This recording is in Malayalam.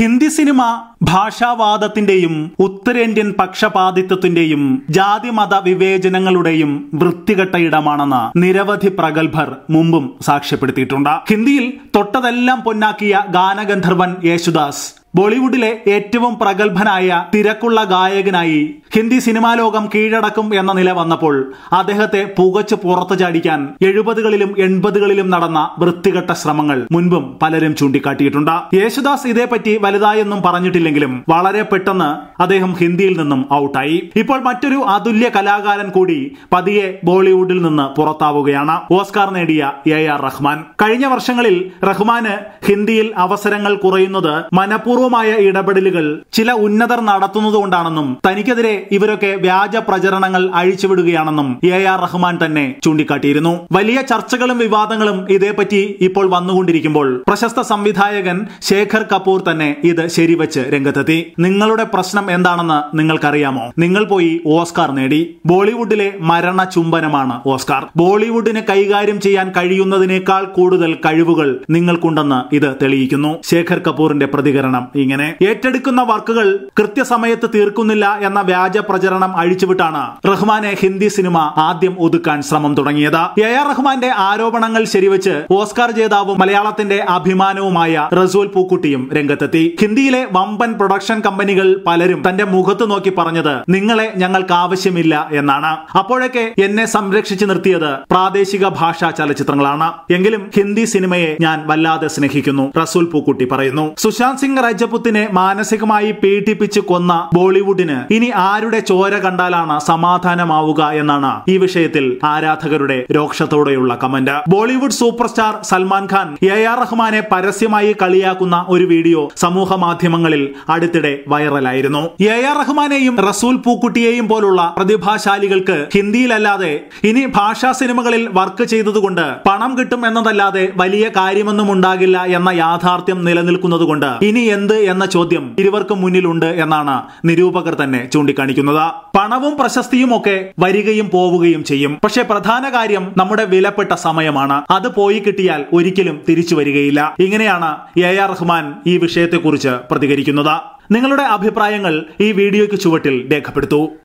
ഹിന്ദി സിനിമ ഭാഷാവാദത്തിന്റെയും ഉത്തരേന്ത്യൻ പക്ഷപാതിത്വത്തിന്റെയും ജാതിമത വിവേചനങ്ങളുടെയും വൃത്തികെട്ട ഇടമാണെന്ന് നിരവധി പ്രഗത്ഭർ മുമ്പും സാക്ഷ്യപ്പെടുത്തിയിട്ടുണ്ട്. ഹിന്ദിയിൽ തൊട്ടതെല്ലാം പൊന്നാക്കിയ ഗാനഗന്ധർവൻ യേശുദാസ് ബോളിവുഡിലെ ഏറ്റവും പ്രഗത്ഭനായ തിരക്കുള്ള ഗായകനായി ഹിന്ദി സിനിമാ ലോകം കീഴടക്കും എന്ന നില വന്നപ്പോൾ അദ്ദേഹത്തെ പുകച്ച് പുറത്തു ചാടിക്കാൻ 70കളിലും 80കളിലും നടന്ന വൃത്തികെട്ട ശ്രമങ്ങൾ മുൻപും പലരും ചൂണ്ടിക്കാട്ടിയിട്ടുണ്ട്. യേശുദാസ് ഇതേപ്പറ്റി വലുതായൊന്നും പറഞ്ഞിട്ടില്ലെങ്കിലും വളരെ പെട്ടെന്ന് അദ്ദേഹം ഹിന്ദിയിൽ നിന്നും ഔട്ടായി. ഇപ്പോൾ മറ്റൊരു അതുല്യ കലാകാരൻ കൂടി പതിയെ ബോളിവുഡിൽ നിന്ന് പുറത്താവുകയാണ്. ഓസ്കാർ നേടിയ AR റഹ്മാൻ. കഴിഞ്ഞ വർഷങ്ങളിൽ റഹ്മാന് ഹിന്ദിയിൽ അവസരങ്ങൾ കുറയുന്നത് മനഃപൂർവ്വമായ ഇടപെടലുകൾ ചില ഉന്നതർ നടത്തുന്നതുകൊണ്ടാണെന്നും തനിക്കെതിരെ ഇവരൊക്കെ വ്യാജ പ്രചരണങ്ങൾ അഴിച്ചുവിടുകയാണെന്നും AR റഹ്മാൻ തന്നെ ചൂണ്ടിക്കാട്ടിയിരുന്നു. വലിയ ചർച്ചകളും വിവാദങ്ങളും ഇതേപ്പറ്റി ഇപ്പോൾ വന്നുകൊണ്ടിരിക്കുമ്പോൾ പ്രശസ്ത സംവിധായകൻ ശേഖർ കപൂർ തന്നെ ഇത് ശരിവച്ച് രംഗത്തെത്തി. നിങ്ങളുടെ പ്രശ്നം എന്താണെന്ന് നിങ്ങൾക്കറിയാമോ? നിങ്ങൾ പോയി ഓസ്കാർ നേടി. ബോളിവുഡിലെ മരണ ചുംബനമാണ് ഓസ്കാർ. ബോളിവുഡിന് കൈകാര്യം ചെയ്യാൻ കഴിയുന്നതിനേക്കാൾ കൂടുതൽ കഴിവുകൾ നിങ്ങൾക്കുണ്ടെന്ന് ഇത് തെളിയിക്കുന്നു. ശേഖർ കപൂറിന്റെ പ്രതികരണം ഇങ്ങനെ: ഏറ്റെടുക്കുന്ന വർക്കുകൾ കൃത്യസമയത്ത് തീർക്കുന്നില്ല എന്ന വ്യാജ പ്രചരണം അഴിച്ചുവിട്ടാണ് റഹ്മാനെ ഹിന്ദി സിനിമ ആദ്യം ഒതുക്കാൻ ശ്രമം തുടങ്ങിയത്. AR റഹ്മാന്റെ ആരോപണങ്ങൾ ശരിവച്ച് ഓസ്കാർ ജേതാവും മലയാളത്തിന്റെ അഭിമാനവുമായ റസൂൽ പൂക്കുട്ടിയും രംഗത്തെത്തി. ഹിന്ദിയിലെ വമ്പൻ പ്രൊഡക്ഷൻ കമ്പനികൾ പലരും തന്റെ മുഖത്ത് നോക്കി പറഞ്ഞത് നിങ്ങളെ ഞങ്ങൾക്ക് ആവശ്യമില്ല എന്നാണ്. അപ്പോഴൊക്കെ എന്നെ സംരക്ഷിച്ചു നിർത്തിയത് പ്രാദേശിക ഭാഷാ ചലച്ചിത്രങ്ങളാണ്. എങ്കിലും ഹിന്ദി സിനിമയെ ഞാൻ വല്ലാതെ സ്നേഹിക്കുന്നു, റസൂൽ പൂക്കുട്ടി പറയുന്നു. സുശാന്ത് സിംഗ് രജപുത്തിനെ മാനസികമായി പീഡിപ്പിച്ച് കൊന്ന ബോളിവുഡിന് ഇനി ആരുടെ ചോര കണ്ടാലാണ് സമാധാനമാവുക എന്നാണ് ഈ വിഷയത്തിൽ ആരാധകരുടെ രോക്ഷത്തോടെയുള്ള comment. Bollywood superstar Salman Khan AR റഹ്മാനെ പരസ്യമായി കളിയാക്കുന്ന ഒരു വീഡിയോ സമൂഹ മാധ്യമങ്ങളിൽ അടുത്തിടെ വൈറലായിരുന്നു. AR റഹ്മാനെയും റസൂൽ പൂക്കുട്ടിയെയും പോലുള്ള പ്രതിഭാശാലികൾക്ക് ഹിന്ദിയിലല്ലാതെ ഇനി ഭാഷാ സിനിമകളിൽ വർക്ക് ചെയ്തതുകൊണ്ട് പണം കിട്ടും എന്നതല്ലാതെ വലിയ കാര്യമൊന്നും ഉണ്ടാകില്ല എന്ന യാഥാർത്ഥ്യം നിലനിൽക്കുന്നതുകൊണ്ട് ഇനി എന്ത് എന്ന ചോദ്യം ഇരുവർക്കും മുന്നിലുണ്ട് എന്നാണ് നിരൂപകർ തന്നെ ചൂണ്ടിക്കാണിക്കുന്നത്. പണവും പ്രശസ്തിയും ഒക്കെ വരികയും പോവുകയും ചെയ്യും. പക്ഷെ പ്രധാന കാര്യം നമ്മുടെ വിലപ്പെട്ട സമയമാണ്. അത് പോയി കിട്ടിയാൽ ഒരിക്കലും തിരിച്ചു വരികയില്ല. ഇങ്ങനെയാണ് AR റഹ്മാൻ ഈ വിഷയത്തെക്കുറിച്ച് പ്രതികരിക്കുന്നത്. നിങ്ങളുടെ അഭിപ്രായങ്ങൾ ഈ വീഡിയോയ്ക്ക് ചുവട്ടിൽ രേഖപ്പെടുത്തൂ.